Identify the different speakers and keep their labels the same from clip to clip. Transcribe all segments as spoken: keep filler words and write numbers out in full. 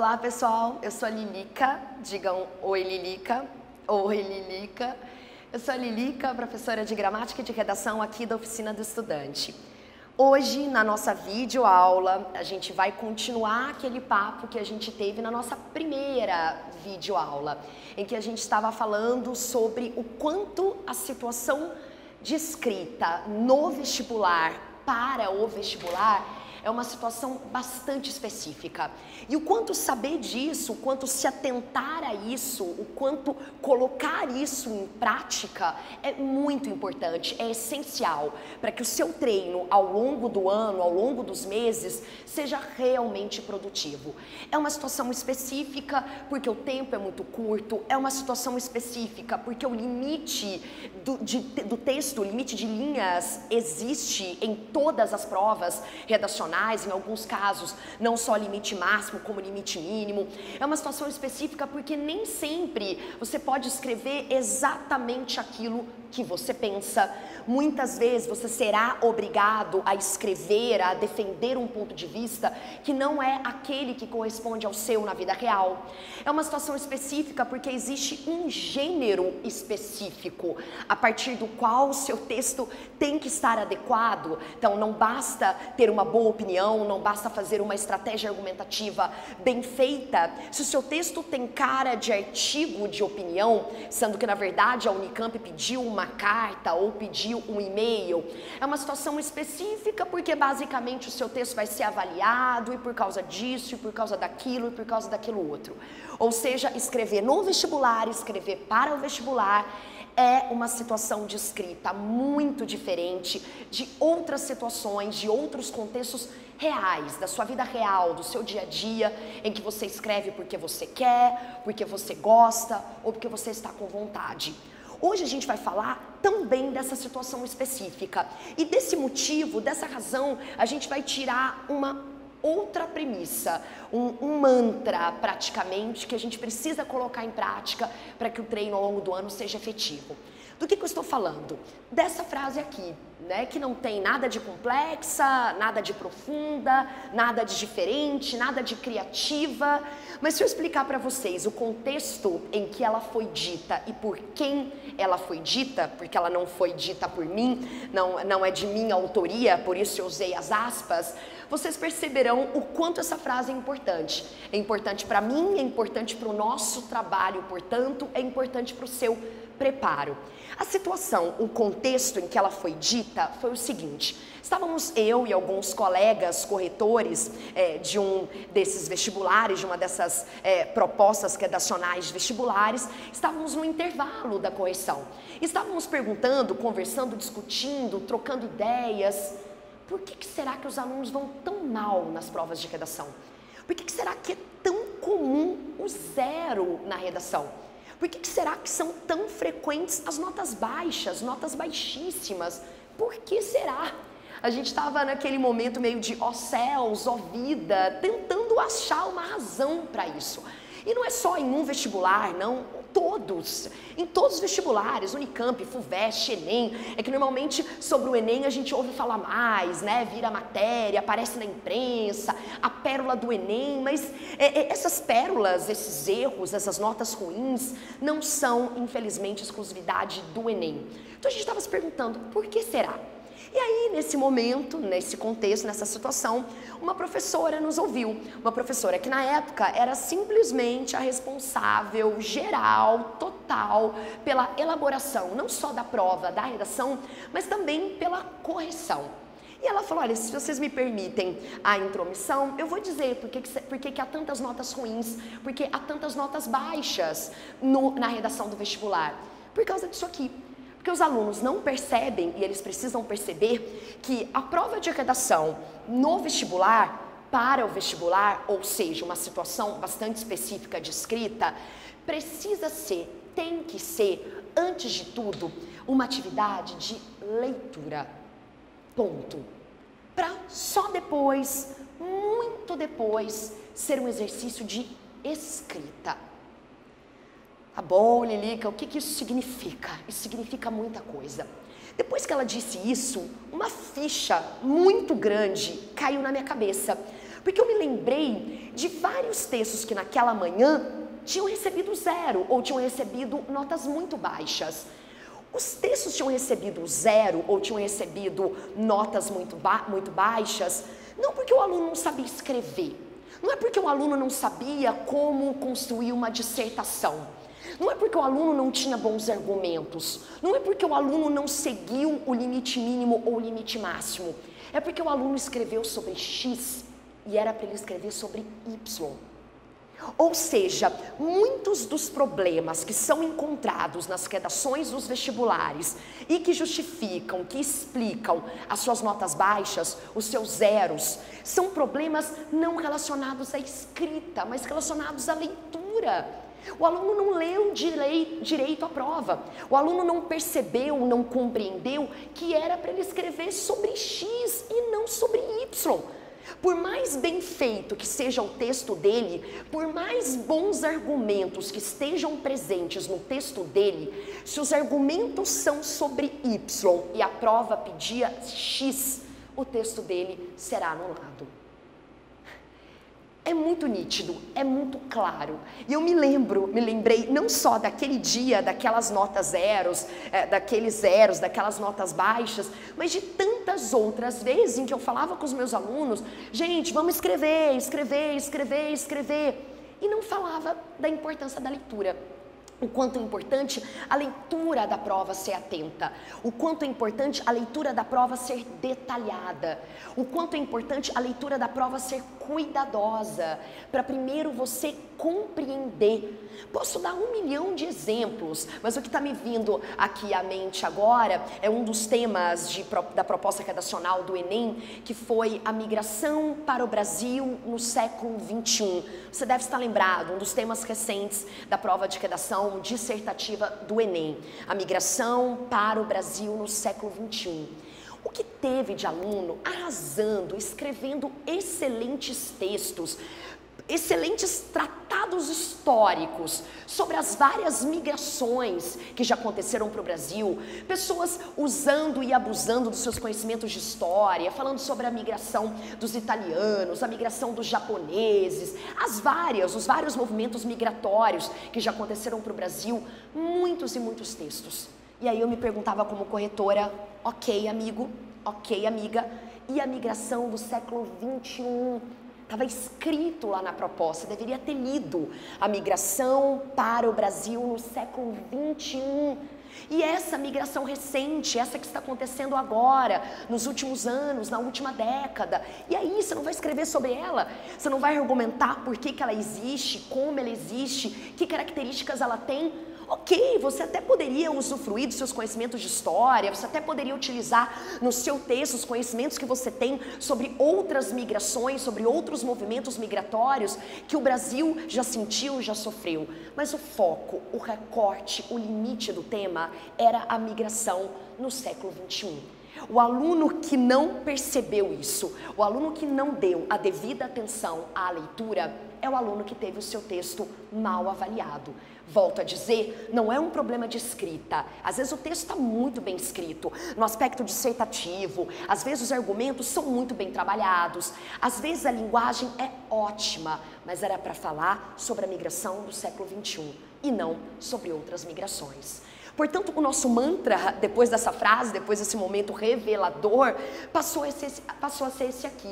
Speaker 1: Olá pessoal, eu sou a Lilica, digam oi Lilica, oi Lilica. Eu sou a Lilica, professora de gramática e de redação aqui da Oficina do Estudante. Hoje, na nossa videoaula, a gente vai continuar aquele papo que a gente teve na nossa primeira videoaula, em que a gente estava falando sobre o quanto a situação de escrita no vestibular, para o vestibular, é uma situação bastante específica. E o quanto saber disso, o quanto se atentar a isso, o quanto colocar isso em prática é muito importante, é essencial para que o seu treino ao longo do ano, ao longo dos meses, seja realmente produtivo. É uma situação específica porque o tempo é muito curto, é uma situação específica porque o limite do, de, do texto, o limite de linhas existe em todas as provas redacionais, em alguns casos, não só limite máximo, como limite mínimo. É uma situação específica porque nem sempre você pode escrever exatamente aquilo que você pensa. Muitas vezes você será obrigado a escrever, a defender um ponto de vista que não é aquele que corresponde ao seu na vida real. É uma situação específica porque existe um gênero específico a partir do qual o seu texto tem que estar adequado. Então não basta ter uma boa opinião, não basta fazer uma estratégia argumentativa bem feita. Se o seu texto tem cara de artigo de opinião, sendo que na verdade a Unicamp pediu uma carta ou pediu um e-mail, é uma situação específica porque basicamente o seu texto vai ser avaliado e por causa disso, e por causa daquilo, e por causa daquilo outro. Ou seja, escrever no vestibular, escrever para o vestibular, é uma situação de escrita muito diferente de outras situações, de outros contextos reais, da sua vida real, do seu dia a dia, em que você escreve porque você quer, porque você gosta ou porque você está com vontade. Hoje a gente vai falar também dessa situação específica e desse motivo, dessa razão, a gente vai tirar uma outra premissa, um, um mantra praticamente que a gente precisa colocar em prática para que o treino ao longo do ano seja efetivo. Do que, que eu estou falando? Dessa frase aqui, né, que não tem nada de complexa, nada de profunda, nada de diferente, nada de criativa, mas se eu explicar para vocês o contexto em que ela foi dita e por quem ela foi dita, porque ela não foi dita por mim, não, não é de minha autoria, por isso eu usei as aspas, vocês perceberão o quanto essa frase é importante. É importante para mim, é importante para o nosso trabalho, portanto, é importante para o seu preparo. A situação, o contexto em que ela foi dita foi o seguinte: estávamos eu e alguns colegas corretores é, de um desses vestibulares, de uma dessas é, propostas redacionais de vestibulares, estávamos no intervalo da correção. Estávamos perguntando, conversando, discutindo, trocando ideias. Por que, que será que os alunos vão tão mal nas provas de redação? Por que, que será que é tão comum o zero na redação? Por que, que será que são tão frequentes as notas baixas, notas baixíssimas? Por que será? A gente estava naquele momento meio de ó céus, ó vida, tentando achar uma razão para isso. E não é só em um vestibular, não, todos, em todos os vestibulares, Unicamp, FUVEST, Enem, é que normalmente sobre o Enem a gente ouve falar mais, né, vira matéria, aparece na imprensa, a pérola do Enem, mas é, é, essas pérolas, esses erros, essas notas ruins, não são, infelizmente, exclusividade do Enem. Então a gente estava se perguntando, por que será? E aí, nesse momento, nesse contexto, nessa situação, uma professora nos ouviu. Uma professora que, na época, era simplesmente a responsável geral, total, pela elaboração, não só da prova, da redação, mas também pela correção. E ela falou, olha, se vocês me permitem a intromissão, eu vou dizer por que, por que, que há tantas notas ruins, porque há tantas notas baixas no, na redação do vestibular. Por causa disso aqui. Porque os alunos não percebem, e eles precisam perceber, que a prova de redação no vestibular, para o vestibular, ou seja, uma situação bastante específica de escrita, precisa ser, tem que ser, antes de tudo, uma atividade de leitura. Ponto. Para só depois, muito depois, ser um exercício de escrita. Tá bom, Lilica, o que, que isso significa? Isso significa muita coisa. Depois que ela disse isso, uma ficha muito grande caiu na minha cabeça. Porque eu me lembrei de vários textos que naquela manhã tinham recebido zero ou tinham recebido notas muito baixas. Os textos tinham recebido zero ou tinham recebido notas muito, ba muito baixas, não porque o aluno não sabia escrever, não é porque o aluno não sabia como construir uma dissertação, não é porque o aluno não tinha bons argumentos, não é porque o aluno não seguiu o limite mínimo ou o limite máximo, é porque o aluno escreveu sobre X e era para ele escrever sobre Y. Ou seja, muitos dos problemas que são encontrados nas redações dos vestibulares e que justificam, que explicam as suas notas baixas, os seus zeros, são problemas não relacionados à escrita, mas relacionados à leitura. O aluno não leu direi, direito à prova, o aluno não percebeu, não compreendeu que era para ele escrever sobre X e não sobre Y. Por mais bem feito que seja o texto dele, por mais bons argumentos que estejam presentes no texto dele, se os argumentos são sobre Y e a prova pedia X, o texto dele será anulado. É muito nítido, é muito claro. E eu me lembro, me lembrei não só daquele dia, daquelas notas zeros, é, daqueles zeros, daquelas notas baixas, mas de tantas outras vezes em que eu falava com os meus alunos, gente, vamos escrever, escrever, escrever, escrever. E não falava da importância da leitura. O quanto é importante a leitura da prova ser atenta, o quanto é importante a leitura da prova ser detalhada, o quanto é importante a leitura da prova ser cuidadosa, para primeiro você compreender. Posso dar um milhão de exemplos, mas o que está me vindo aqui à mente agora é um dos temas de, da proposta redacional do Enem, que foi a migração para o Brasil no século vinte e um. Você deve estar lembrado, um dos temas recentes da prova de redação dissertativa do Enem, a migração para o Brasil no século vinte e um. O que teve de aluno arrasando, escrevendo excelentes textos, excelentes tratados históricos sobre as várias migrações que já aconteceram para o Brasil, pessoas usando e abusando dos seus conhecimentos de história, falando sobre a migração dos italianos, a migração dos japoneses, as várias, os vários movimentos migratórios que já aconteceram para o Brasil, muitos e muitos textos. E aí eu me perguntava como corretora, ok amigo, ok amiga, e a migração do século vinte e um? Estava escrito lá na proposta, deveria ter lido a migração para o Brasil no século vinte e um. E essa migração recente, essa que está acontecendo agora, nos últimos anos, na última década, e aí você não vai escrever sobre ela, você não vai argumentar por que que ela existe, como ela existe, que características ela tem. Ok, você até poderia usufruir dos seus conhecimentos de história, você até poderia utilizar no seu texto os conhecimentos que você tem sobre outras migrações, sobre outros movimentos migratórios que o Brasil já sentiu, já sofreu. Mas o foco, o recorte, o limite do tema era a migração no século vinte e um. O aluno que não percebeu isso, o aluno que não deu a devida atenção à leitura, é o aluno que teve o seu texto mal avaliado. Volto a dizer, não é um problema de escrita. Às vezes o texto está muito bem escrito, no aspecto dissertativo, às vezes os argumentos são muito bem trabalhados, às vezes a linguagem é ótima, mas era para falar sobre a migração do século vinte e um e não sobre outras migrações. Portanto, o nosso mantra, depois dessa frase, depois desse momento revelador, passou a ser, passou a ser esse aqui.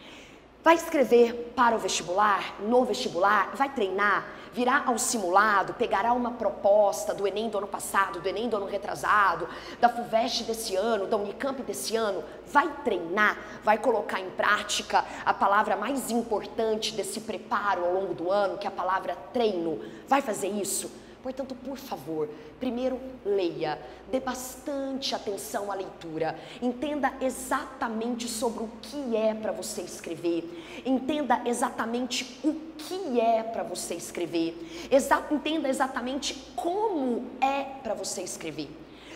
Speaker 1: Vai escrever para o vestibular, no vestibular, vai treinar, virá ao simulado, pegará uma proposta do Enem do ano passado, do Enem do ano retrasado, da FUVEST desse ano, da Unicamp desse ano, vai treinar, vai colocar em prática a palavra mais importante desse preparo ao longo do ano, que é a palavra treino. Vai fazer isso? Portanto, por favor, primeiro leia, dê bastante atenção à leitura, entenda exatamente sobre o que é para você escrever, entenda exatamente o que é para você escrever, Exa- entenda exatamente como é para você escrever.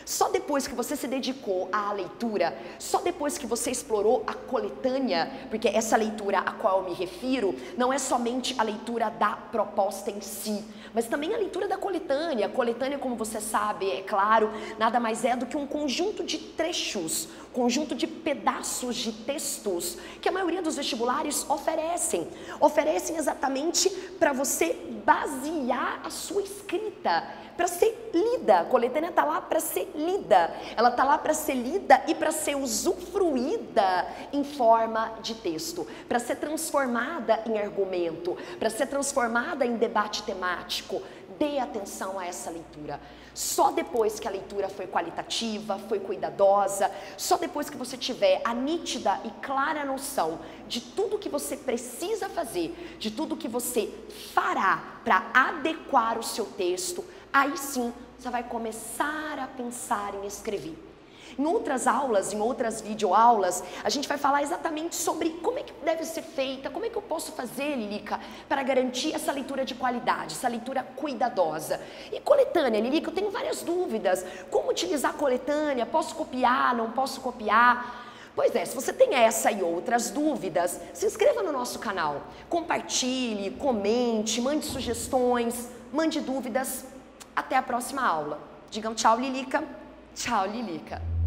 Speaker 1: Só depois que você se dedicou à leitura, só depois que você explorou a coletânea, porque essa leitura a qual eu me refiro não é somente a leitura da proposta em si, mas também a leitura da coletânea. A coletânea, como você sabe, é claro, nada mais é do que um conjunto de trechos, conjunto de pedaços de textos que a maioria dos vestibulares oferecem. Oferecem exatamente para você basear a sua escrita, para ser lida. A coletânea está lá para ser lida, ela está lá para ser lida e para ser usufruída em forma de texto, para ser transformada em argumento, para ser transformada em debate temático. Dê atenção a essa leitura. Só depois que a leitura foi qualitativa, foi cuidadosa, só depois que você tiver a nítida e clara noção de tudo que você precisa fazer, de tudo que você fará para adequar o seu texto, aí sim você vai começar a pensar em escrever. Em outras aulas, em outras videoaulas, a gente vai falar exatamente sobre como é que deve ser feita, como é que eu posso fazer, Lilica, para garantir essa leitura de qualidade, essa leitura cuidadosa. E coletânea, Lilica, eu tenho várias dúvidas. Como utilizar coletânea? Posso copiar, não posso copiar? Pois é, se você tem essa e outras dúvidas, se inscreva no nosso canal, compartilhe, comente, mande sugestões, mande dúvidas. Até a próxima aula. Digam tchau, Lilica. Tchau, Lilica.